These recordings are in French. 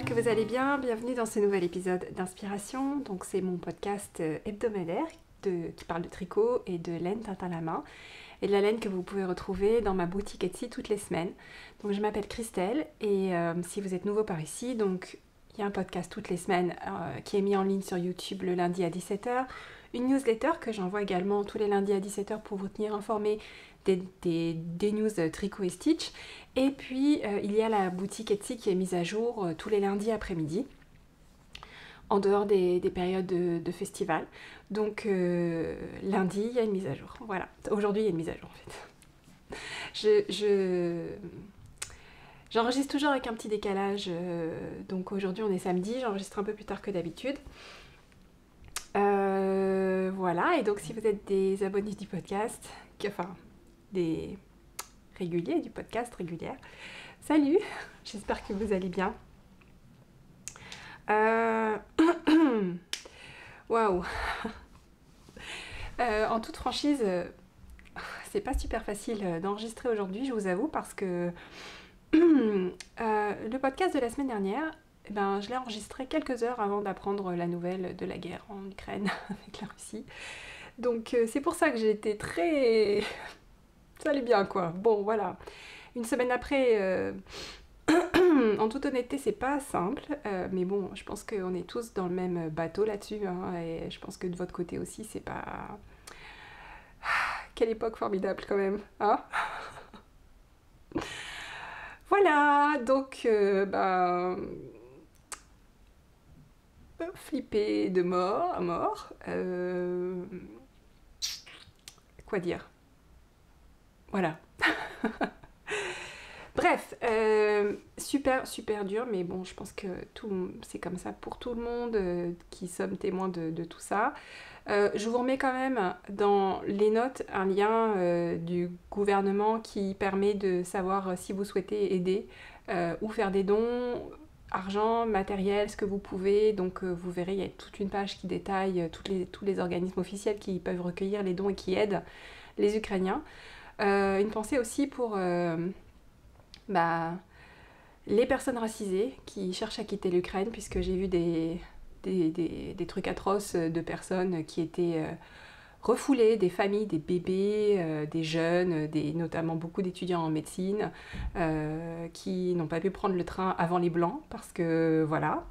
que vous allez bien, bienvenue dans ce nouvel épisode d'Inspiration. Donc c'est mon podcast hebdomadaire qui parle de tricot et de laine teinte à la main et de la laine que vous pouvez retrouver dans ma boutique Etsy toutes les semaines. Donc je m'appelle Christelle et si vous êtes nouveau par ici, donc il y a un podcast toutes les semaines qui est mis en ligne sur YouTube le lundi à 17h, une newsletter que j'envoie également tous les lundis à 17h pour vous tenir informé des news tricot et stitch. Et puis il y a la boutique Etsy qui est mise à jour tous les lundis après-midi, en dehors des périodes de festival. Donc lundi, il y a une mise à jour. Voilà, aujourd'hui il y a une mise à jour en fait. J'enregistre toujours avec un petit décalage, donc aujourd'hui on est samedi, j'enregistre un peu plus tard que d'habitude. Voilà, et donc si vous êtes des abonnés du podcast, enfin des réguliers du podcast, régulière, salut, j'espère que vous allez bien. Waouh. En toute franchise, c'est pas super facile d'enregistrer aujourd'hui, je vous avoue, parce que le podcast de la semaine dernière, je l'ai enregistré quelques heures avant d'apprendre la nouvelle de la guerre en Ukraine avec la Russie. Donc c'est pour ça que j'ai été très... ça allait bien quoi. Bon voilà. Une semaine après, en toute honnêteté c'est pas simple, mais bon je pense qu'on est tous dans le même bateau là-dessus, hein, et je pense que de votre côté aussi c'est pas... Quelle époque formidable quand même, hein. Voilà, donc flippé de mort à mort. Quoi dire? Voilà. Bref, super dur, mais bon, je pense que c'est comme ça pour tout le monde qui sommes témoins de tout ça. Je vous remets quand même dans les notes un lien du gouvernement qui permet de savoir si vous souhaitez aider ou faire des dons, argent, matériel, ce que vous pouvez. Donc vous verrez, il y a toute une page qui détaille tous les organismes officiels qui peuvent recueillir les dons et qui aident les Ukrainiens. Une pensée aussi pour les personnes racisées qui cherchent à quitter l'Ukraine, puisque j'ai vu des trucs atroces de personnes qui étaient refoulées, des familles, des bébés, des jeunes, notamment beaucoup d'étudiants en médecine qui n'ont pas pu prendre le train avant les Blancs, parce que voilà.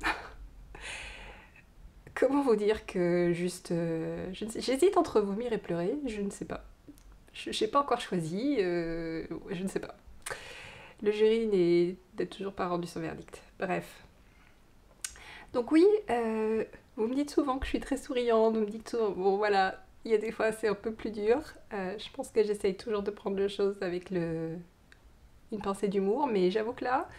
Comment vous dire que juste... j'hésite entre vomir et pleurer, je ne sais pas. Je n'ai pas encore choisi, je ne sais pas. Le jury n'a toujours pas rendu son verdict. Bref. Donc oui, vous me dites souvent que je suis très souriante, vous me dites souvent... Bon voilà, il y a des fois c'est un peu plus dur. Je pense que j'essaye toujours de prendre les choses avec une pincée d'humour, mais j'avoue que là...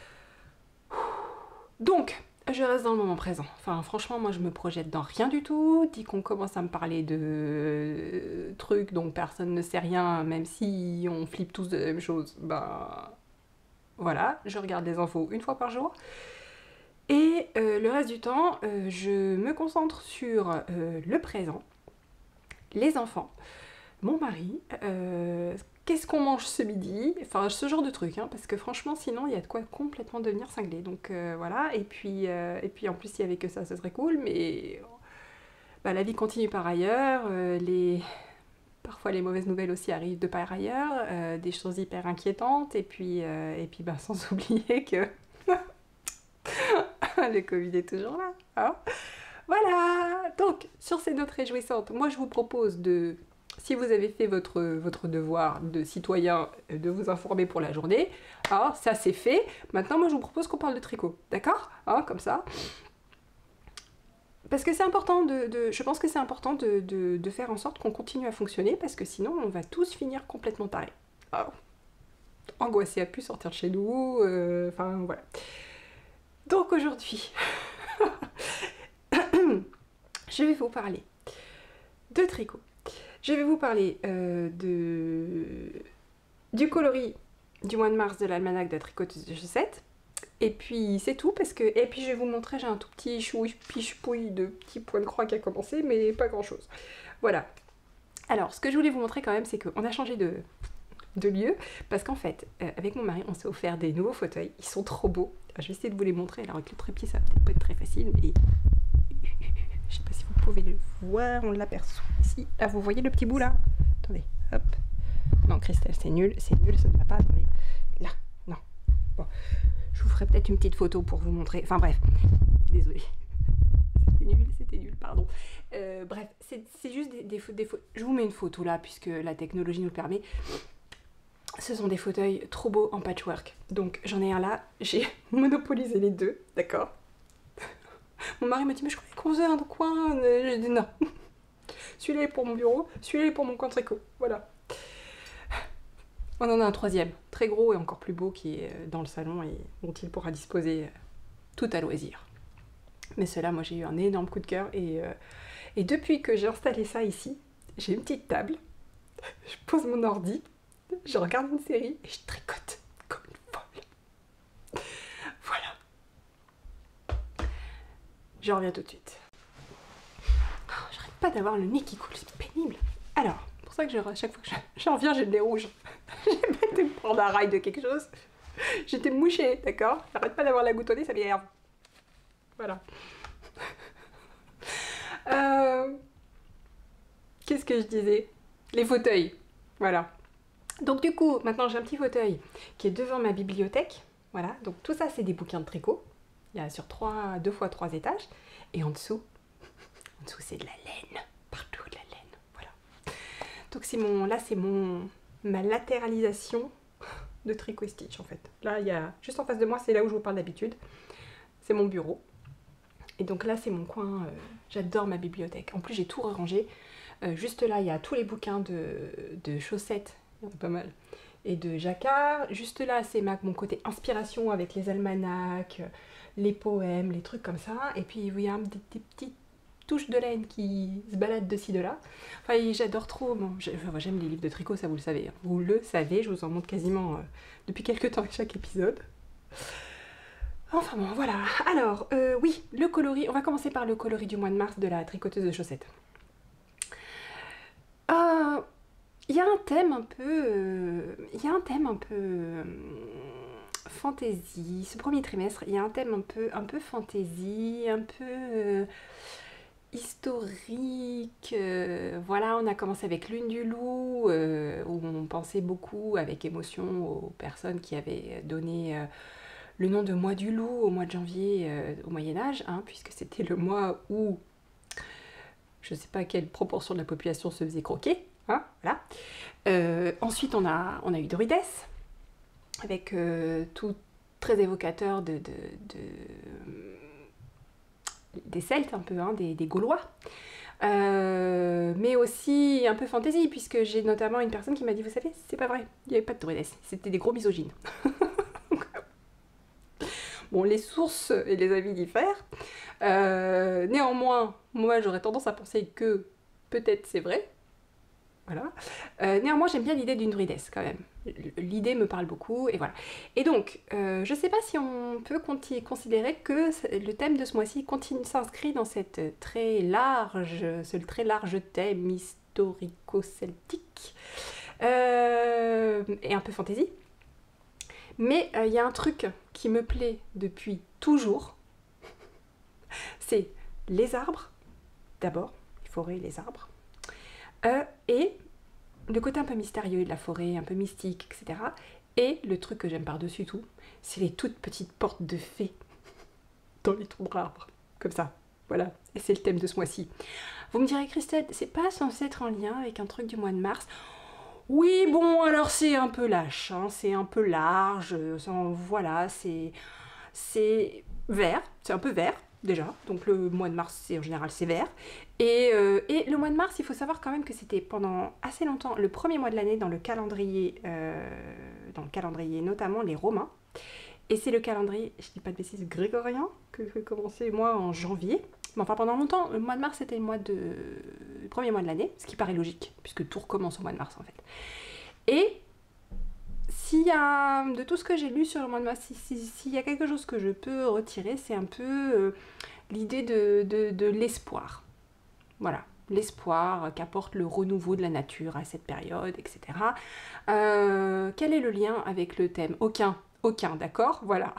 Donc, je reste dans le moment présent. Enfin, franchement, moi, je me projette dans rien du tout. Dès qu'on commence à me parler de trucs dont personne ne sait rien, même si on flippe tous de la même chose, voilà, je regarde les infos une fois par jour. Et le reste du temps, je me concentre sur le présent, les enfants, mon mari, qu'est-ce qu'on mange ce midi, enfin ce genre de trucs, hein, parce que franchement sinon il y a de quoi complètement devenir cinglé. Donc voilà, et puis en plus s'il y avait que ça, ce serait cool, mais la vie continue par ailleurs, parfois les mauvaises nouvelles aussi arrivent de par ailleurs, des choses hyper inquiétantes, et puis sans oublier que le Covid est toujours là, hein. Voilà, donc sur ces notes réjouissantes, moi je vous propose si vous avez fait votre devoir de citoyen, de vous informer pour la journée, hein, ça c'est fait. Maintenant moi je vous propose qu'on parle de tricot, d'accord, hein, comme ça. Parce que c'est important je pense que c'est important de faire en sorte qu'on continue à fonctionner, parce que sinon on va tous finir complètement tarés. Alors, angoissés à plus sortir de chez nous, enfin voilà. Donc aujourd'hui, je vais vous parler de tricot. Je vais vous parler du coloris du mois de mars de l'almanach de la tricoteuse de chaussettes. Et puis c'est tout, et puis je vais vous montrer, j'ai un tout petit chouille de petits points de croix qui a commencé, mais pas grand chose. Voilà. Alors, ce que je voulais vous montrer quand même, c'est qu'on a changé de de lieu, parce qu'en fait, avec mon mari, on s'est offert des nouveaux fauteuils. Ils sont trop beaux. Alors, je vais essayer de vous les montrer. Alors, avec le trépied, ça va peut-être pas être très facile, mais je sais pas si vous pouvez le voir. On l'aperçoit ici. Là, vous voyez le petit bout là? Attendez, hop. Non, Christelle, c'est nul, ça ne va pas. Attendez. Là, non. Bon, je vous ferai peut-être une petite photo pour vous montrer. Enfin bref, désolée. C'était nul, pardon. Bref, c'est juste des photos. Je vous mets une photo là, puisque la technologie nous le permet. Ce sont des fauteuils trop beaux en patchwork. Donc j'en ai un là, j'ai monopolisé les deux, d'accord? Mon mari m'a dit, mais je croyais qu'on faisait un coin. J'ai dit non. Celui-là est pour mon bureau, celui-là est pour mon coin tricot. Voilà. On en a un troisième, très gros et encore plus beau, qui est dans le salon et dont il pourra disposer tout à loisir. Mais cela, moi j'ai eu un énorme coup de cœur et depuis que j'ai installé ça ici, j'ai une petite table, je pose mon ordi, je regarde une série et je tricote comme une folle. Voilà. Je reviens tout de suite. Oh, j'arrête pas d'avoir le nez qui coule, c'est pénible. Alors, c'est pour ça que à chaque fois que j'en reviens, j'ai le nez rouge. J'ai pas été me prendre un rail de quelque chose. J'étais mouchée, d'accord? J'arrête pas d'avoir la goutte au nez, ça m'énerve. Voilà. Qu'est-ce que je disais? Les fauteuils. Voilà. Donc du coup, maintenant j'ai un petit fauteuil qui est devant ma bibliothèque. Voilà. Donc tout ça, c'est des bouquins de tricot. Il y a sur 2 fois 3 étages. Et en dessous c'est de la laine. Partout de la laine. Voilà. Donc c'est ma latéralisation de tricot stitch en fait. Là, il y a juste en face de moi, c'est là où je vous parle d'habitude. C'est mon bureau. Et donc là, c'est mon coin, j'adore ma bibliothèque. En plus, j'ai tout rangé. Juste là, il y a tous les bouquins de chaussettes, il y en a pas mal, et de jacquard. Juste là, c'est mon côté inspiration avec les almanachs, les poèmes, les trucs comme ça. Et puis, il y a des petites touches de laine qui se baladent de ci, de là. Enfin, j'adore trop. Bon, j'aime les livres de tricot, ça vous le savez. Hein. Vous le savez, je vous en montre quasiment depuis quelques temps avec chaque épisode. Enfin bon, voilà. Alors, oui, le coloris. On va commencer par le coloris du mois de mars de la tricoteuse de chaussettes. Il y a un thème un peu... fantaisie. Ce premier trimestre, il y a un thème un peu fantaisie, un peu historique. Voilà, on a commencé avec Lune du Loup, où on pensait beaucoup avec émotion aux personnes qui avaient donné... le nom de mois du loup au mois de janvier au Moyen-Âge, hein, puisque c'était le mois où je ne sais pas quelle proportion de la population se faisait croquer. Hein, voilà. Ensuite, on a eu Druidess, avec tout très évocateur des Celtes, un peu, hein, des Gaulois. Mais aussi un peu fantaisie, puisque j'ai notamment une personne qui m'a dit, vous savez, c'est pas vrai, il n'y avait pas de Druidess, c'était des gros misogynes. Bon, les sources et les avis diffèrent. Néanmoins, moi j'aurais tendance à penser que peut-être c'est vrai. Voilà. Néanmoins, j'aime bien l'idée d'une druidesse quand même. L'idée me parle beaucoup et voilà. Et donc, je sais pas si on peut considérer que le thème de ce mois-ci s'inscrit dans ce très large thème historico-celtique et un peu fantaisie. Mais il y a un truc qui me plaît depuis toujours, c'est les arbres, d'abord, les forêts, les arbres, et le côté un peu mystérieux de la forêt, un peu mystique, etc. Et le truc que j'aime par-dessus tout, c'est les toutes petites portes de fées dans les troncs d'arbres, comme ça, voilà, et c'est le thème de ce mois-ci. Vous me direz, Christelle, c'est pas censé être en lien avec un truc du mois de mars? Oui, bon, alors c'est un peu lâche, hein, c'est un peu large, voilà, c'est vert, c'est un peu vert déjà, donc le mois de mars, en général, c'est vert. Et le mois de mars, il faut savoir quand même que c'était pendant assez longtemps le premier mois de l'année dans le calendrier, notamment les Romains. Et c'est le calendrier, je dis pas de bêtises, grégorien, que j'ai commencé moi en janvier. Mais enfin, pendant longtemps, le mois de mars, c'était le premier mois de l'année, ce qui paraît logique, puisque tout recommence au mois de mars, en fait. Et s'il y a, de tout ce que j'ai lu sur le mois de mars, s'il y a quelque chose que je peux retirer, c'est un peu l'idée de l'espoir. Voilà. l'espoir qu'apporte le renouveau de la nature à cette période, etc. Quel est le lien avec le thème? Aucun, d'accord? Voilà.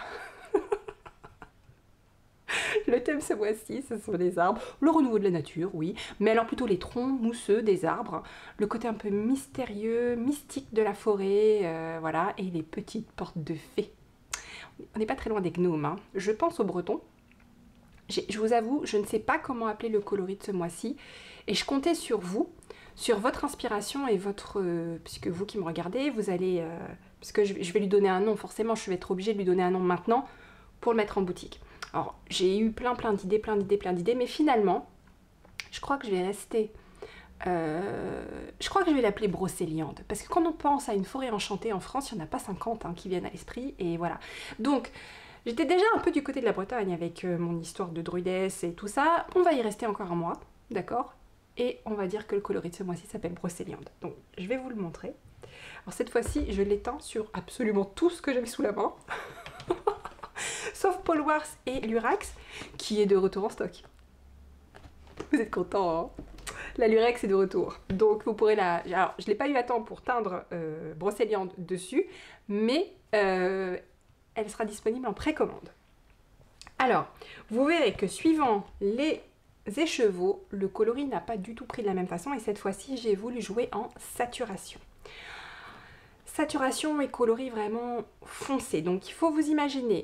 Le thème ce mois-ci, ce sont les arbres, le renouveau de la nature, oui, mais alors plutôt les troncs mousseux des arbres, le côté un peu mystérieux, mystique de la forêt, voilà, et les petites portes de fées. On n'est pas très loin des gnomes, hein. Je pense aux bretons. Je vous avoue, je ne sais pas comment appeler le coloris de ce mois-ci, et je comptais sur vous, sur votre inspiration et votre... puisque vous qui me regardez, vous allez... parce que je vais lui donner un nom, forcément, je vais être obligée de lui donner un nom maintenant pour le mettre en boutique. Alors, j'ai eu plein d'idées, mais finalement, je crois que je vais rester... je crois que je vais l'appeler brocéliande, parce que quand on pense à une forêt enchantée en France, il n'y en a pas 50 hein, qui viennent à l'esprit, et voilà. Donc, j'étais déjà un peu du côté de la Bretagne avec mon histoire de druidesse et tout ça. On va y rester encore un mois, d'accord? Et on va dire que le coloris de ce mois-ci s'appelle brocéliande. Donc, je vais vous le montrer. Alors, cette fois-ci, je l'étends sur absolument tout ce que j'avais sous la main. Sauf Paul Wars et Lurex, qui est de retour en stock. Vous êtes contents, hein? La Lurex est de retour. Donc vous pourrez la... Alors, je ne l'ai pas eu à temps pour teindre brocéliande dessus, mais elle sera disponible en précommande. Alors, vous verrez que suivant les écheveaux, le coloris n'a pas du tout pris de la même façon, et cette fois-ci, j'ai voulu jouer en saturation. Saturation et coloris vraiment foncés. Donc il faut vous imaginer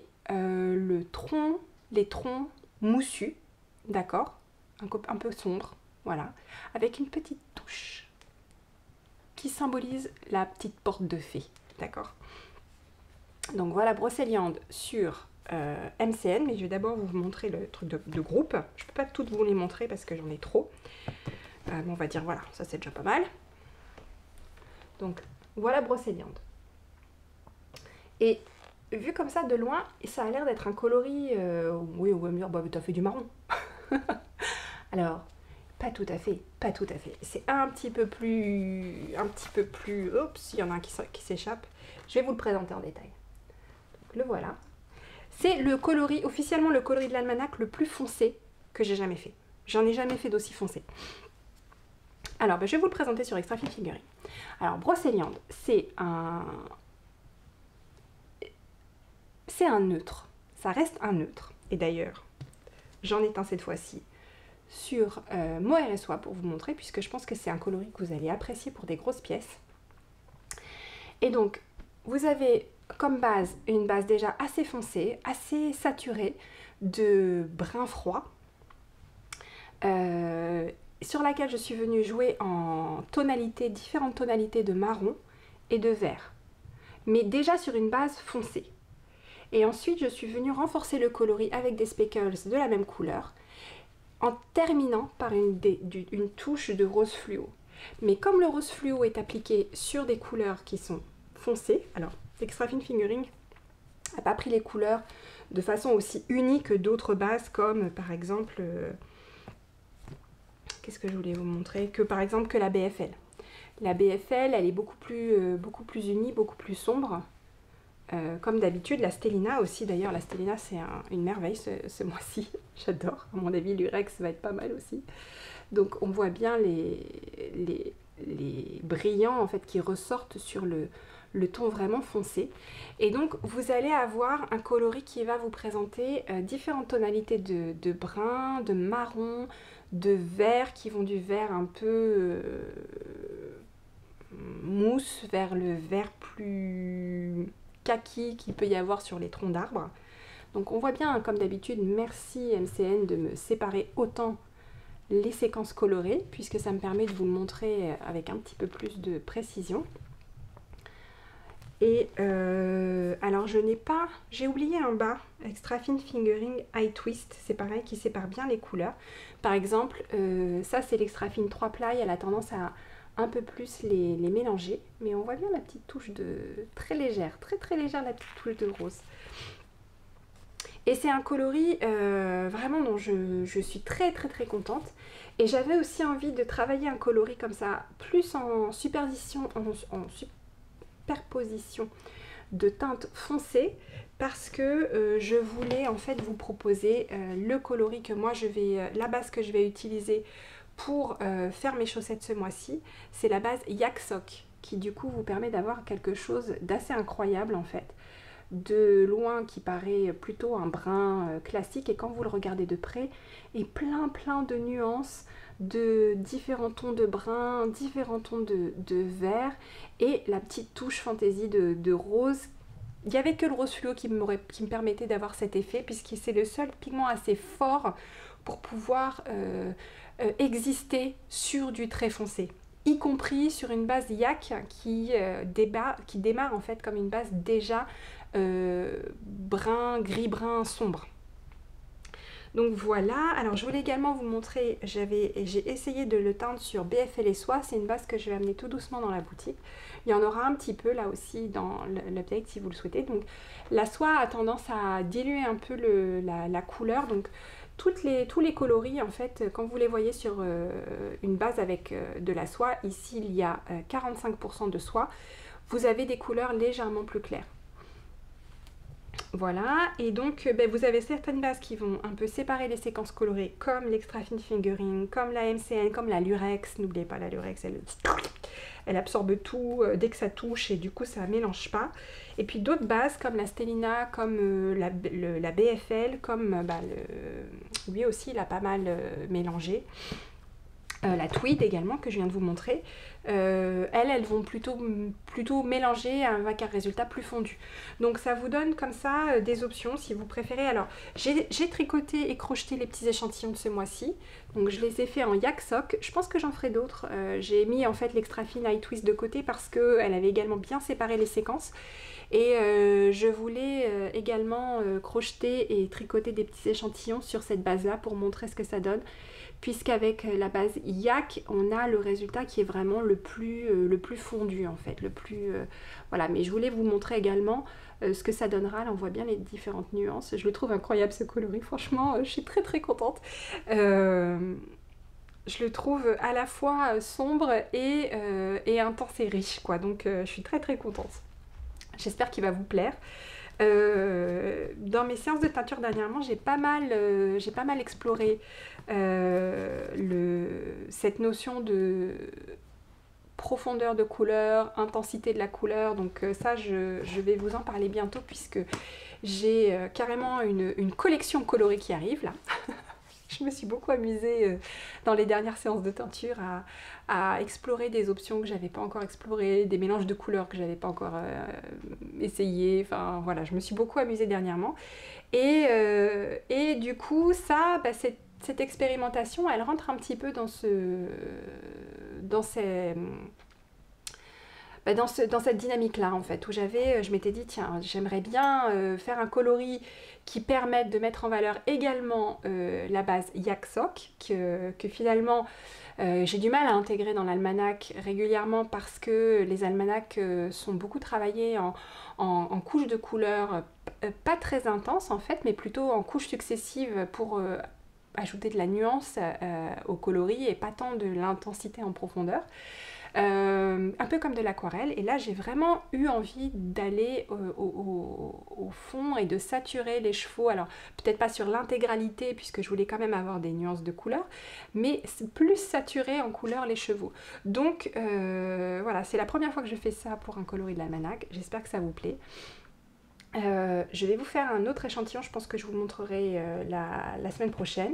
les troncs moussus, d'accord, un peu sombre, voilà, avec une petite touche qui symbolise la petite porte de fée, d'accord. Donc voilà, brocéliande sur MCN, mais je vais d'abord vous montrer le truc de groupe. Je ne peux pas toutes vous les montrer parce que j'en ai trop. On va dire, voilà, ça c'est déjà pas mal. Donc voilà brocéliande. Et vu comme ça de loin, ça a l'air d'être un coloris... oui, on va me dire, bah t'as fait du marron. Alors, pas tout à fait, pas tout à fait. C'est un petit peu plus... Oups, il y en a un qui s'échappe. Je vais vous le présenter en détail. Donc, le voilà. C'est le coloris, officiellement le coloris de l'almanach le plus foncé que j'ai jamais fait. J'en ai jamais fait d'aussi foncé. Alors, je vais vous le présenter sur Extra Fine Fingering. Alors, brocéliande, c'est un neutre. Ça reste un neutre. Et d'ailleurs, j'en ai teint cette fois-ci sur Mohair et Soie pour vous montrer, puisque je pense que c'est un coloris que vous allez apprécier pour des grosses pièces. Et donc, vous avez comme base une base déjà assez foncée, assez saturée de brun froid, sur laquelle je suis venue jouer en différentes tonalités de marron et de vert, mais déjà sur une base foncée. Et ensuite, je suis venue renforcer le coloris avec des speckles de la même couleur, en terminant par une touche de rose fluo. Mais comme le rose fluo est appliqué sur des couleurs qui sont foncées, alors Extra Fine Fingering n'a pas pris les couleurs de façon aussi unie que d'autres bases, comme par exemple... qu'est-ce que je voulais vous montrer? Que par exemple que la BFL. La BFL, elle est beaucoup plus unie, beaucoup plus sombre. Comme d'habitude, la Stellina aussi, d'ailleurs la Stellina c'est une merveille ce mois-ci, j'adore, à mon avis l'Urex va être pas mal aussi. Donc on voit bien les brillants en fait qui ressortent sur le ton vraiment foncé. Et donc vous allez avoir un coloris qui va vous présenter différentes tonalités de brun, de marron, de vert, qui vont du vert un peu mousse vers le vert plus... kaki qu'il peut y avoir sur les troncs d'arbres. Donc on voit bien, comme d'habitude, merci MCN de me séparer autant les séquences colorées, puisque ça me permet de vous le montrer avec un petit peu plus de précision. Et alors j'ai oublié un bas, Extra Fine Fingering Eye Twist, c'est pareil, qui sépare bien les couleurs. Par exemple, ça c'est l'Extra Fine 3 ply, elle a tendance à un peu plus les mélanger, mais on voit bien la petite touche de très légère, très légère, la petite touche de rose. Et c'est un coloris vraiment dont je suis très contente. Et j'avais aussi envie de travailler un coloris comme ça, plus en superposition de teintes foncées, parce que je voulais en fait vous proposer le coloris que moi la base que je vais utiliser pour faire mes chaussettes ce mois-ci, c'est la base Yak Sock, qui du coup vous permet d'avoir quelque chose d'assez incroyable en fait. De loin qui paraît plutôt un brun classique, et quand vous le regardez de près, et plein de nuances, de différents tons de brun, différents tons de vert, et la petite touche fantaisie de rose. Il n'y avait que le rose fluo qui me permettait d'avoir cet effet, puisque c'est le seul pigment assez fort pour pouvoir exister sur du très foncé, y compris sur une base yak qui démarre en fait comme une base déjà gris-brun sombre. Donc voilà, alors je voulais également vous montrer, j'ai essayé de le teindre sur BFL et Soie, c'est une base que je vais amener tout doucement dans la boutique. Il y en aura un petit peu là aussi dans l'update si vous le souhaitez. Donc la soie a tendance à diluer un peu la couleur, donc tous les coloris en fait, quand vous les voyez sur une base avec de la soie, ici il y a 45% de soie, vous avez des couleurs légèrement plus claires. Voilà, et donc vous avez certaines bases qui vont un peu séparer les séquences colorées, comme l'Extra Fine Fingering, comme la MCN, comme la Lurex. N'oubliez pas la Lurex, elle absorbe tout dès que ça touche, et du coup ça ne mélange pas. Et puis d'autres bases comme la Stellina, comme la BFL, comme lui aussi il a pas mal mélangé. La Tweed également que je viens de vous montrer, elles vont plutôt mélanger avec un résultat plus fondu. Donc ça vous donne comme ça des options si vous préférez. Alors j'ai tricoté et crocheté les petits échantillons de ce mois-ci, donc je les ai fait en Yak Sock. Je pense que j'en ferai d'autres. J'ai mis en fait l'Extra Fine High Twist de côté parce qu'elle avait également bien séparé les séquences. Et je voulais également crocheter et tricoter des petits échantillons sur cette base-là pour montrer ce que ça donne, puisqu'avec la base Yak, on a le résultat qui est vraiment le plus fondu en fait, voilà. Mais je voulais vous montrer également ce que ça donnera. Là on voit bien les différentes nuances. Je le trouve incroyable ce coloris, franchement, je suis très contente. Je le trouve à la fois sombre et intense et riche, quoi. Donc je suis très contente. J'espère qu'il va vous plaire. Dans mes séances de teinture dernièrement, j'ai pas mal exploré cette notion de profondeur de couleur, intensité de la couleur. Donc ça, je vais vous en parler bientôt, puisque j'ai carrément une collection colorée qui arrive là. Je me suis beaucoup amusée dans les dernières séances de teinture à explorer des options que j'avais pas encore explorées, des mélanges de couleurs que j'avais pas encore essayé. Enfin voilà, je me suis beaucoup amusée dernièrement. Et du coup, ça, cette expérimentation, elle rentre un petit peu dans cette dynamique-là, en fait, où je m'étais dit, tiens, j'aimerais bien faire un coloris qui permette de mettre en valeur également la base Yak Sock, que finalement, j'ai du mal à intégrer dans l'almanach régulièrement, parce que les almanachs sont beaucoup travaillés en couches de couleurs pas très intenses, en fait, mais plutôt en couches successives pour ajouter de la nuance au coloris et pas tant de l'intensité en profondeur. Un peu comme de l'aquarelle, et là j'ai vraiment eu envie d'aller au fond et de saturer les chevaux. Alors peut-être pas sur l'intégralité, puisque je voulais quand même avoir des nuances de couleurs, mais plus saturer en couleur les chevaux. Donc voilà, c'est la première fois que je fais ça pour un coloris de l'almanach. J'espère que ça vous plaît. Je vais vous faire un autre échantillon, je pense que je vous montrerai la semaine prochaine.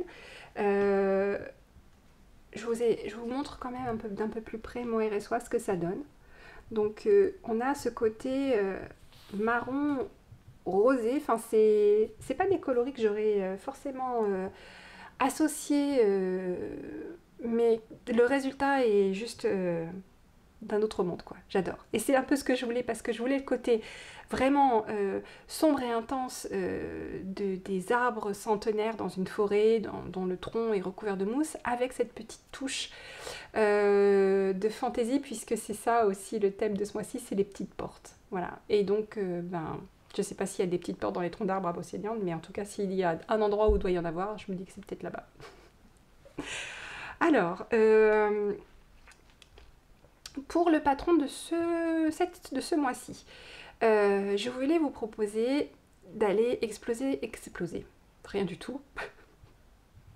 Je vous montre quand même d'un peu plus près mohair et soie ce que ça donne. Donc on a ce côté marron rosé, enfin c'est pas des coloris que j'aurais forcément associés, mais le résultat est juste d'un autre monde, quoi. J'adore. Et c'est un peu ce que je voulais, parce que je voulais le côté vraiment sombre et intense des arbres centenaires dans une forêt, dont le tronc est recouvert de mousse, avec cette petite touche de fantaisie, puisque c'est ça aussi le thème de ce mois-ci, c'est les petites portes. Voilà. Et donc, je sais pas s'il y a des petites portes dans les troncs d'arbres à Brocéliande, mais en tout cas, s'il y a un endroit où il doit y en avoir, je me dis que c'est peut-être là-bas. Alors, pour le patron de ce mois-ci, je voulais vous proposer d'aller exploser, rien du tout,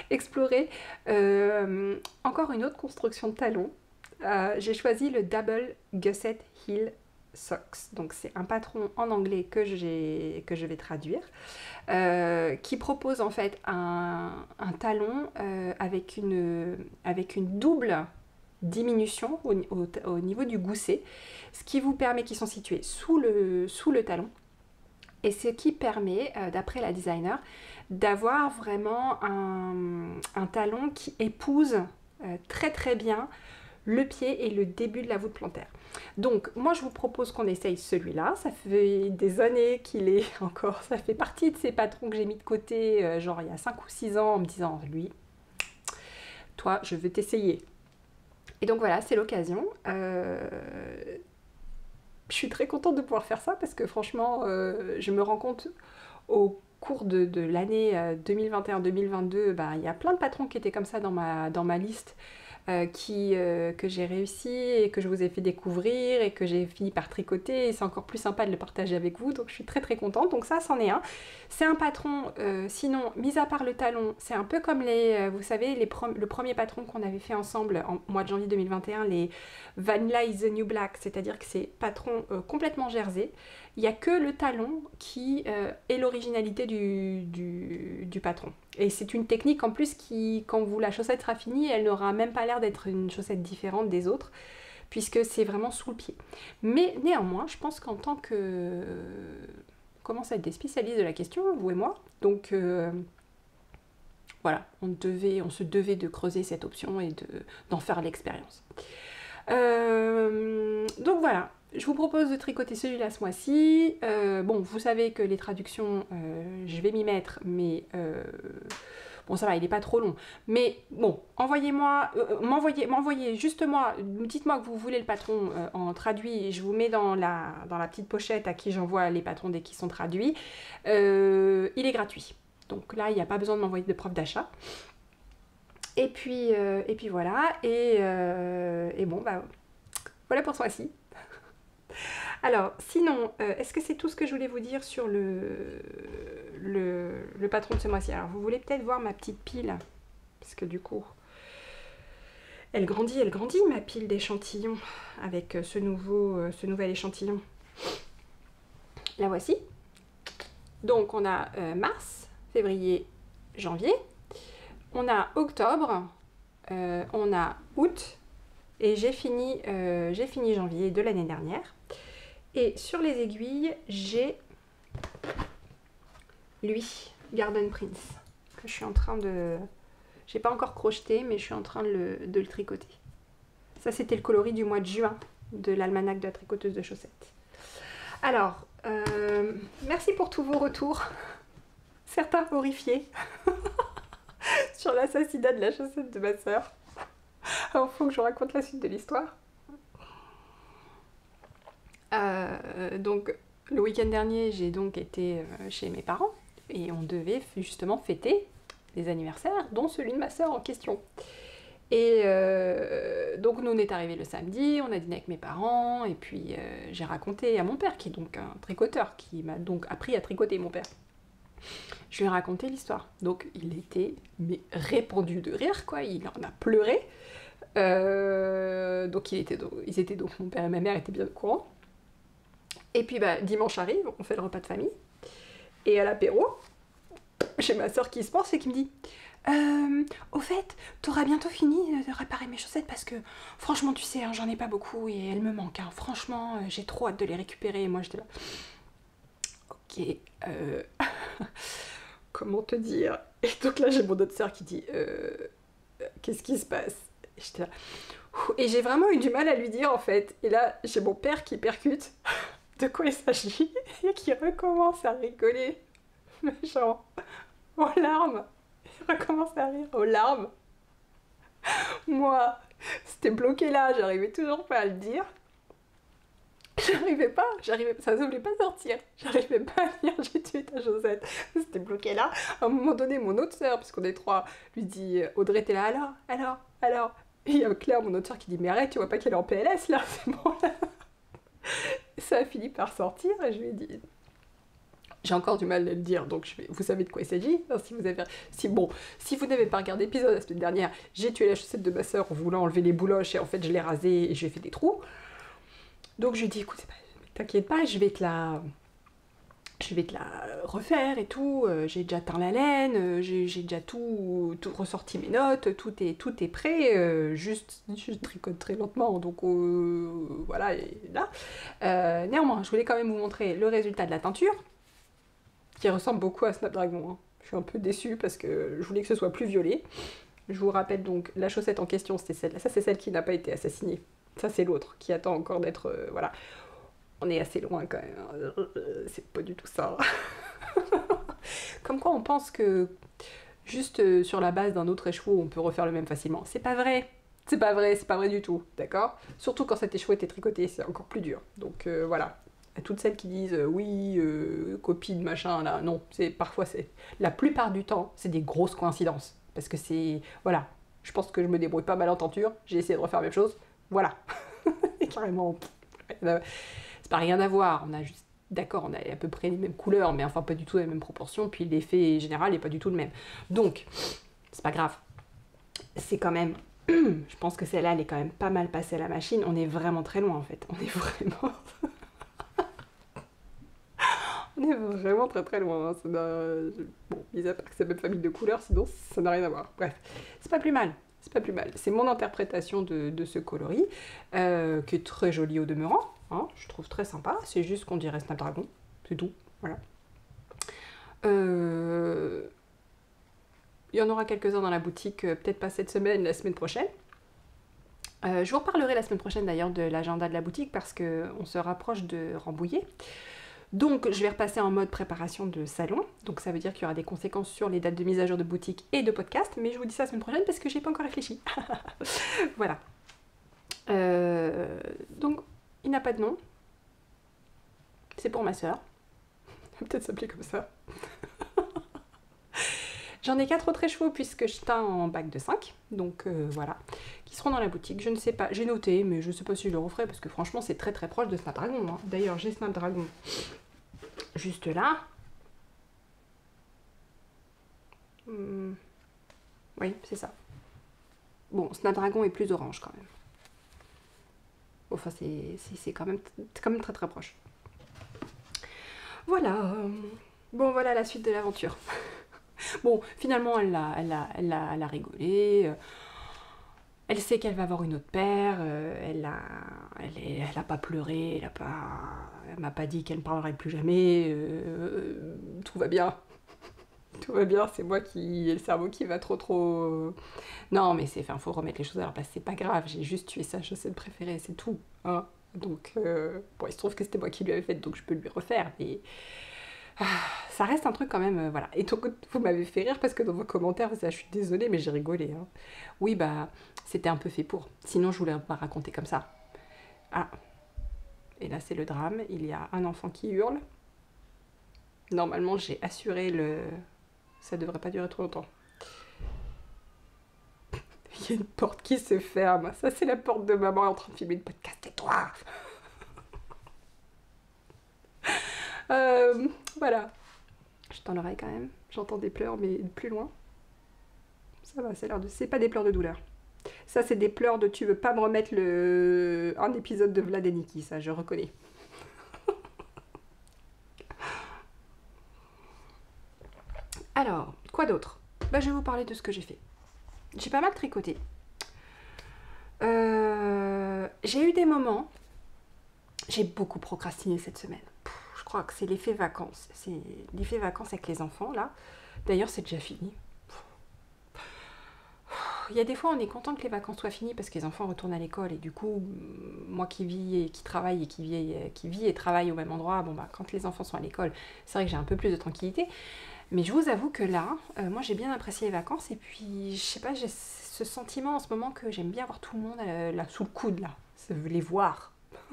explorer encore une autre construction de talon. J'ai choisi le Double Gusset Heel Socks. Donc c'est un patron en anglais que je vais traduire, qui propose en fait un talon avec une double diminution au niveau du gousset, ce qui vous permet, qui sont situés sous le talon, et ce qui permet, d'après la designer, d'avoir vraiment un talon qui épouse très très bien le pied et le début de la voûte plantaire. Donc moi je vous propose qu'on essaye celui-là. Ça fait des années qu'il est encore, ça fait partie de ces patrons que j'ai mis de côté, genre il y a 5 ou 6 ans, en me disant, lui, toi je veux t'essayer. Et donc voilà, c'est l'occasion. Je suis très contente de pouvoir faire ça parce que franchement, je me rends compte au cours de l'année 2021-2022, il y a plein de patrons qui étaient comme ça dans ma liste, que j'ai réussi et que je vous ai fait découvrir et que j'ai fini par tricoter, et c'est encore plus sympa de le partager avec vous, donc je suis très très contente. Donc ça, c'en est un. C'est un patron, sinon, mis à part le talon, c'est un peu comme vous savez, le premier patron qu'on avait fait ensemble en mois de janvier 2021, les Vanilla is the New Black, c'est-à-dire que c'est patron complètement jersey. Il n'y a que le talon qui est l'originalité du patron. Et c'est une technique en plus qui, quand la chaussette sera finie, elle n'aura même pas l'air d'être une chaussette différente des autres, puisque c'est vraiment sous le pied. Mais néanmoins, je pense qu'en tant que... On commence à être des spécialistes de la question, vous et moi. Donc voilà, on se devait de creuser cette option et d'en faire l'expérience. Donc voilà. Je vous propose de tricoter celui-là ce mois-ci. Bon, vous savez que les traductions, je vais m'y mettre, mais bon, ça va, il n'est pas trop long. Mais bon, m'envoyez juste moi, dites-moi que vous voulez le patron en traduit, et je vous mets dans la petite pochette à qui j'envoie les patrons dès qu'ils sont traduits. Il est gratuit. Donc là, il n'y a pas besoin de m'envoyer de preuve d'achat. Et puis voilà. Et bon, voilà pour ce mois-ci. Alors, sinon, est-ce que c'est tout ce que je voulais vous dire sur le patron de ce mois-ci? Alors, vous voulez peut-être voir ma petite pile, parce que du coup, elle grandit ma pile d'échantillons avec ce nouvel échantillon. La voici. Donc, on a mars, février, janvier. On a octobre, on a août, et j'ai fini janvier de l'année dernière. Et sur les aiguilles, j'ai lui, Garden Prince, que je suis en train de... J'ai pas encore crocheté, mais je suis en train de le tricoter. Ça, c'était le coloris du mois de juin de l'almanach de la tricoteuse de chaussettes. Alors, merci pour tous vos retours. Certains horrifiés sur l'assassinat de la chaussette de ma sœur. Alors, faut que je vous raconte la suite de l'histoire. Donc, le week-end dernier, j'ai donc été chez mes parents et on devait justement fêter les anniversaires, dont celui de ma sœur en question. Et donc, nous, on est arrivés le samedi, on a dîné avec mes parents, et puis j'ai raconté à mon père, qui est donc un tricoteur, qui m'a donc appris à tricoter, mon père. Je lui ai raconté l'histoire. Donc, il était répandu de rire, quoi, il en a pleuré. Donc, ils étaient donc, mon père et ma mère étaient bien au courant. Et puis dimanche arrive, on fait le repas de famille, et à l'apéro, j'ai ma soeur qui se pense et qui me dit au fait, t'auras bientôt fini de réparer mes chaussettes parce que franchement tu sais, hein, j'en ai pas beaucoup et elles me manquent, hein. Franchement j'ai trop hâte de les récupérer. Et moi j'étais là, ok, comment te dire? Et donc là j'ai mon autre soeur qui dit qu'est-ce qui se passe? Et j'étais là, et j'ai vraiment eu du mal à lui dire en fait. Et là j'ai mon père qui percute de quoi il s'agit et qui recommence à rigoler, mais genre aux larmes. Il recommence à rire aux larmes. Moi, c'était bloqué là, j'arrivais toujours pas à le dire. J'arrivais, ça ne voulait pas sortir. J'arrivais pas à dire j'ai tué ta chaussette. C'était bloqué là. À un moment donné, mon autre sœur, puisqu'on est trois, lui dit Audrey, t'es là, alors. Et il y a Claire, mon autre sœur, qui dit mais arrête, tu vois pas qu'elle est en PLS là, c'est bon là. Ça a fini par sortir et je lui ai dit J'ai encore du mal à le dire, donc vous savez de quoi il s'agit. Hein, si vous n'avez pas regardé l'épisode la semaine dernière, j'ai tué la chaussette de ma sœur en voulant enlever les bouloches et en fait je l'ai rasée et j'ai fait des trous. Donc je lui ai dit, écoute, t'inquiète pas, je vais te la refaire et tout, j'ai déjà teint la laine, j'ai déjà tout ressorti mes notes, tout est prêt, juste je tricote très lentement, donc voilà, et là. Néanmoins, je voulais quand même vous montrer le résultat de la teinture, qui ressemble beaucoup à Snapdragon. Hein. Je suis un peu déçue parce que je voulais que ce soit plus violet. Je vous rappelle donc, la chaussette en question, c'était celle-là. Ça, c'est celle qui n'a pas été assassinée. Ça, c'est l'autre, qui attend encore d'être... voilà. On est assez loin quand même. C'est pas du tout ça. Comme quoi, on pense que juste sur la base d'un autre écheveau, on peut refaire le même facilement. C'est pas vrai. C'est pas vrai du tout, d'accord? Surtout quand cet écheveau était tricoté, c'est encore plus dur. Donc voilà. À toutes celles qui disent oui, copie de machin, là, non, parfois la plupart du temps, c'est des grosses coïncidences. Parce que c'est, voilà, je pense que je me débrouille pas mal en tenture, j'ai essayé de refaire la même chose, voilà. Et carrément, c'est pas rien à voir, on a juste, d'accord, on a à peu près les mêmes couleurs, mais enfin pas du tout les mêmes proportions, puis l'effet général est pas du tout le même. Donc, c'est pas grave. C'est quand même, je pense que celle-là, elle est quand même pas mal passée à la machine, on est vraiment très loin en fait, on est vraiment... On est vraiment très très loin. Hein. Bon, mis à part que c'est la même famille de couleurs, sinon ça n'a rien à voir. Bref, c'est pas plus mal. C'est pas plus mal. C'est mon interprétation de ce coloris, qui est très joli au demeurant. Hein, je trouve très sympa. C'est juste qu'on dirait Snapdragon. C'est tout. Voilà. Il y en aura quelques-uns dans la boutique, peut-être pas cette semaine, la semaine prochaine. Je vous reparlerai la semaine prochaine d'ailleurs de l'agenda de la boutique parce qu'on se rapproche de Rambouillet. Donc je vais repasser en mode préparation de salon, donc ça veut dire qu'il y aura des conséquences sur les dates de mise à jour de boutique et de podcast, mais je vous dis ça la semaine prochaine parce que j'ai pas encore réfléchi. Voilà. Donc il n'a pas de nom, c'est pour ma sœur, elle va peut-être s'appeler comme ça. J'en ai 4 autres écheveaux puisque je teins en bac de 5, donc voilà, qui seront dans la boutique, je ne sais pas, j'ai noté, mais je ne sais pas si je le referai parce que franchement c'est très très proche de Snapdragon. Hein. D'ailleurs j'ai Snapdragon juste là. Oui, c'est ça. Bon, Snapdragon est plus orange quand même. Enfin, c'est quand même très très proche. Voilà. Bon, voilà la suite de l'aventure. Bon, finalement, elle a rigolé. Elle sait qu'elle va avoir une autre paire. Elle a pas pleuré. Elle m'a pas dit qu'elle ne parlerait plus jamais. Tout va bien. Tout va bien, c'est moi qui ai le cerveau qui va trop... Non, mais faut remettre les choses à leur place, c'est pas grave, j'ai juste tué sa chaussette préférée, c'est tout. Hein. Donc, bon, il se trouve que c'était moi qui lui avais fait, donc je peux lui refaire, mais... ça reste un truc quand même, voilà. Et donc, vous m'avez fait rire parce que dans vos commentaires, je suis désolée, mais j'ai rigolé. Hein. Oui, bah, c'était un peu fait pour. Sinon, je voulais pas raconter comme ça. Ah. Et là, c'est le drame, il y a un enfant qui hurle. Normalement, j'ai assuré le... Ça devrait pas durer trop longtemps. Il y a une porte qui se ferme. Ça, c'est la porte de maman en train de filmer le podcast. Tais-toi. Voilà. Je tends l'oreille quand même. J'entends des pleurs, mais plus loin. Ça va, c'est pas des pleurs de douleur. Ça, c'est des pleurs de tu veux pas me remettre un épisode de Vlad et Nikki, ça, je reconnais. Alors, quoi d'autre? Bah, je vais vous parler de ce que j'ai fait. J'ai pas mal tricoté. J'ai eu des moments... J'ai beaucoup procrastiné cette semaine. Je crois que c'est l'effet vacances. C'est l'effet vacances avec les enfants, là. D'ailleurs, c'est déjà fini. Il y a des fois, on est content que les vacances soient finies parce que les enfants retournent à l'école. Et du coup, moi qui vis et qui travaille et qui vit et travaille au même endroit, bon bah, quand les enfants sont à l'école, c'est vrai que j'ai un peu plus de tranquillité. Mais je vous avoue que là, moi j'ai bien apprécié les vacances et puis je sais pas, j'ai ce sentiment en ce moment que j'aime bien avoir tout le monde là sous le coude là, les voir.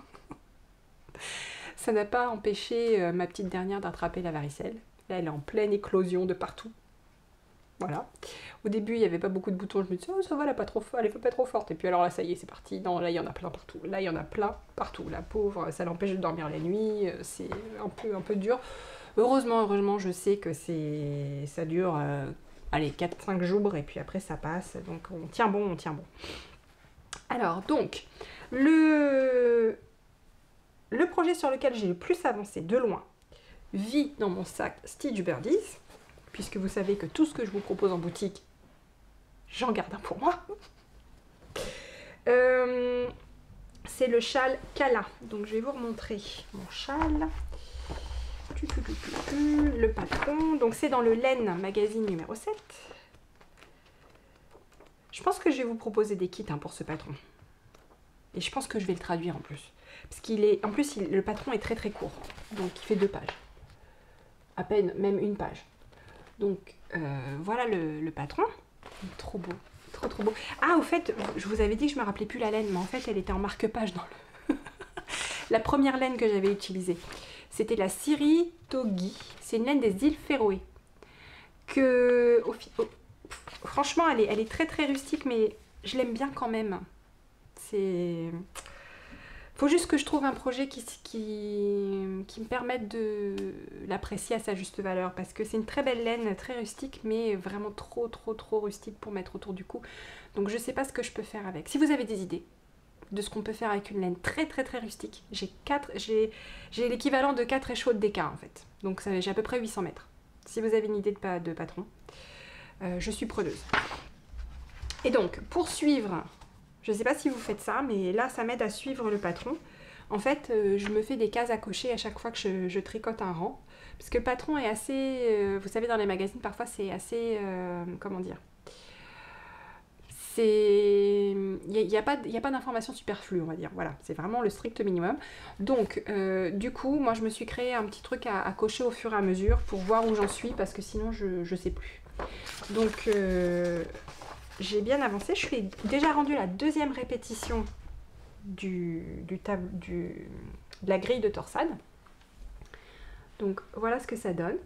Ça n'a pas empêché ma petite dernière d'attraper la varicelle. Là elle est en pleine éclosion de partout. Voilà. Au début il n'y avait pas beaucoup de boutons, je me disais oh ça va, elle est pas trop forte. Et puis alors là ça y est c'est parti, non là il y en a plein partout. La pauvre, ça l'empêche de dormir la nuit, c'est un peu dur. Heureusement, je sais que ça dure, allez, 4-5 jours et puis après ça passe. Donc on tient bon. Alors donc, le projet sur lequel j'ai le plus avancé de loin vit dans mon sac Stitch Birdies, puisque vous savez que tout ce que je vous propose en boutique, j'en garde un pour moi. C'est le châle Kala. Donc je vais vous remontrer mon châle. Le patron. Donc c'est dans le Laine magazine numéro 7. Je pense que je vais vous proposer des kits pour ce patron. Et je pense que je vais le traduire en plus. Parce qu'il est. En plus, le patron est très très court. Donc il fait 2 pages. À peine, même 1 page. Donc voilà le patron. Trop beau. Trop beau. Ah, au fait, je vous avais dit que je me rappelais plus la laine, mais en fait, elle était en marque-page dans le... La première laine que j'avais utilisée. C'était la Siri Togi. C'est une laine des îles Féroé. Franchement, elle est très très rustique, mais je l'aime bien quand même. Faut juste que je trouve un projet qui me permette de l'apprécier à sa juste valeur, parce que c'est une très belle laine, très rustique, mais vraiment trop rustique pour mettre autour du cou. Donc je sais pas ce que je peux faire avec. Si vous avez des idées de ce qu'on peut faire avec une laine très rustique, j'ai l'équivalent de 4 échauds de DK en fait. Donc j'ai à peu près 800 mètres. Si vous avez une idée de patron, je suis preneuse. Et donc, pour suivre... Je ne sais pas si vous faites ça, mais là, ça m'aide à suivre le patron. En fait, je me fais des cases à cocher à chaque fois que je tricote un rang. Parce que le patron est assez... vous savez, dans les magazines, parfois, c'est assez... comment dire, il n'y a pas d'informations superflues, on va dire. Voilà, c'est vraiment le strict minimum. Donc, du coup, moi, je me suis créé un petit truc à cocher au fur et à mesure pour voir où j'en suis, parce que sinon, je ne sais plus. Donc... j'ai bien avancé, je suis déjà rendue à la 2e répétition de la grille de torsade. Donc voilà ce que ça donne.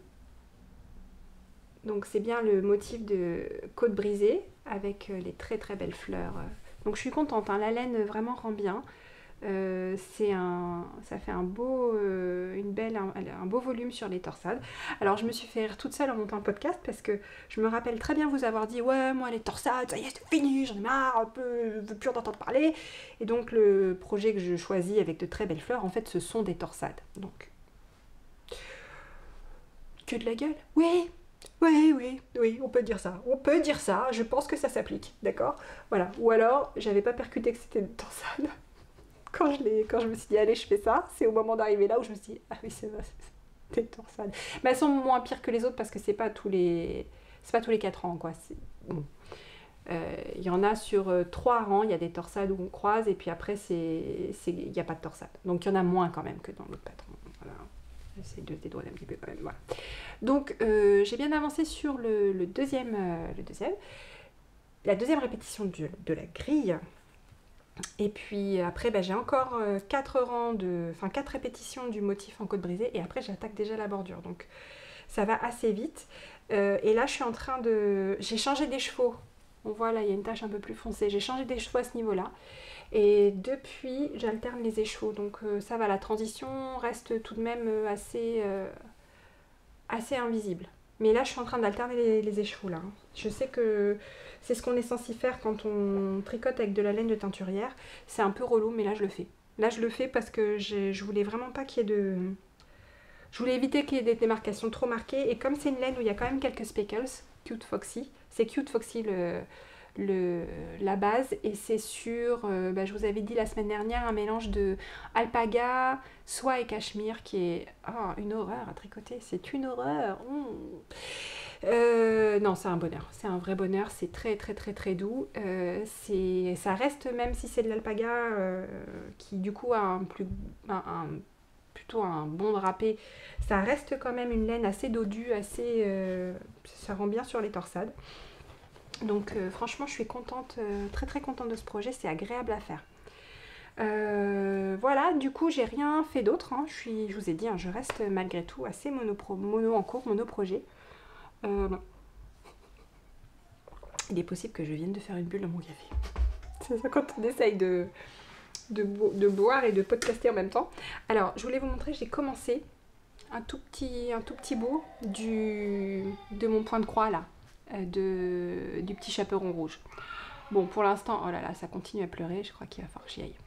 Donc c'est bien le motif de côte brisée avec les très belles fleurs. Donc je suis contente, la laine vraiment rend bien. Ça fait un beau volume sur les torsades. Alors je me suis fait rire toute seule en montant un podcast parce que je me rappelle très bien vous avoir dit ouais, moi les torsades ça y est c'est fini, j'en ai marre, je veux plus en entendre parler. Et donc le projet que je choisis avec de très belles fleurs, en fait ce sont des torsades. Donc que de la gueule. Oui, on peut dire ça. Je pense que ça s'applique, d'accord. Voilà. Ou alors j'avais pas percuté que c'était des torsades. Quand je me suis dit allez je fais ça, c'est au moment d'arriver là où je me suis dit ah oui c'est vrai, c'est des torsades. Mais elles sont moins pires que les autres parce que c'est pas tous les 4 ans quoi. Bon. Il y en a sur 3 rangs, il y a des torsades où on croise et puis après il n'y a pas de torsade. Donc il y en a moins quand même que dans l'autre patron. Voilà. J'essaie de dédouaner un petit peu quand même. Voilà. Donc j'ai bien avancé sur la deuxième répétition de la grille. Et puis après j'ai encore 4 répétitions du motif en côte brisée et après j'attaque déjà la bordure, donc ça va assez vite. Et là je suis en train j'ai changé des chevaux, on voit là il y a une tache un peu plus foncée, j'ai changé des chevaux à ce niveau là et depuis j'alterne les écheveaux, donc ça va, la transition reste tout de même assez invisible. Mais là, je suis en train d'alterner les écheveaux là. Je sais que c'est ce qu'on est censé faire quand on tricote avec de la laine de teinturière. C'est un peu relou, mais là, je le fais. Là, je le fais parce que je voulais vraiment pas qu'il y ait de... Je voulais éviter qu'il y ait des démarcations trop marquées. Et comme c'est une laine où il y a quand même quelques speckles, Cute Foxy, c'est Cute Foxy la base, et c'est sur, je vous avais dit la semaine dernière, un mélange de alpaga, soie et cachemire qui est une horreur à tricoter, c'est une horreur. Non, c'est un bonheur, c'est un vrai bonheur, c'est très doux. Ça reste, même si c'est de l'alpaga qui du coup a plutôt un bon drapé, ça reste quand même une laine assez dodue, ça rend bien sur les torsades. Donc franchement je suis contente, très contente de ce projet, c'est agréable à faire. Voilà, du coup j'ai rien fait d'autre, je vous ai dit, je reste malgré tout assez mono-projet. Il est possible que je vienne de faire une bulle dans mon café. C'est ça quand on essaye de boire et de podcaster en même temps. Alors je voulais vous montrer, j'ai commencé un tout petit bout de mon point de croix là, du petit chaperon rouge. Bon, pour l'instant, oh là là, ça continue à pleurer, je crois qu'il va falloir que j'y aille.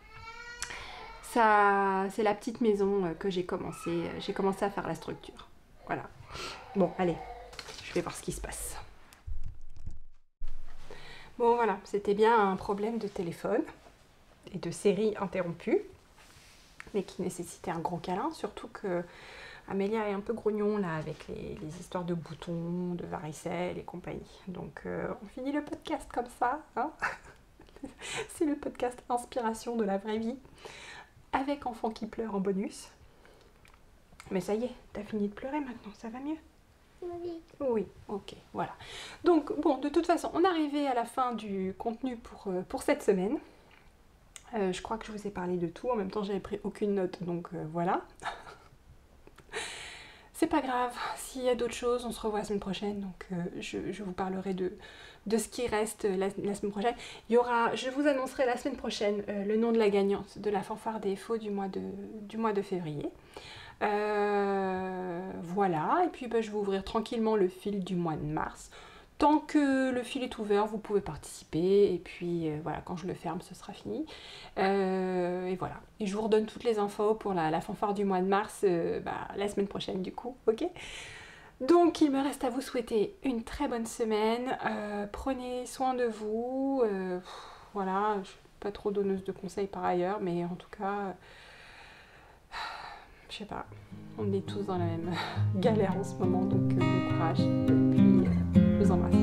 Ça, c'est la petite maison que j'ai commencé à faire la structure. Voilà. Bon, allez, je vais voir ce qui se passe. Bon, voilà, c'était bien un problème de téléphone et de série interrompue, mais qui nécessitait un gros câlin, surtout que Amélia est un peu grognon là avec les histoires de boutons, de varicelles et compagnie. Donc on finit le podcast comme ça, hein. C'est le podcast inspiration de la vraie vie, avec enfant qui pleure en bonus. Mais ça y est, t'as fini de pleurer maintenant, ça va mieux? Oui. Oui, ok, voilà. Donc bon, de toute façon, on est arrivé à la fin du contenu pour cette semaine. Je crois que je vous ai parlé de tout, en même temps j'avais pris aucune note, donc voilà. C'est pas grave, s'il y a d'autres choses, on se revoit la semaine prochaine, donc je vous parlerai de ce qui reste la semaine prochaine. Je vous annoncerai la semaine prochaine le nom de la gagnante de la fanfare des faux du mois de février. Voilà, et puis je vais ouvrir tranquillement le fil du mois de mars. Tant que le fil est ouvert, vous pouvez participer, et puis voilà, quand je le ferme, ce sera fini. Et voilà, et je vous redonne toutes les infos pour la fanfare du mois de mars la semaine prochaine du coup, ok? Donc il me reste à vous souhaiter une très bonne semaine, prenez soin de vous, voilà, je ne suis pas trop donneuse de conseils par ailleurs, mais en tout cas, je sais pas, on est tous dans la même galère en ce moment, donc bon courage, et puis je vous embrasse.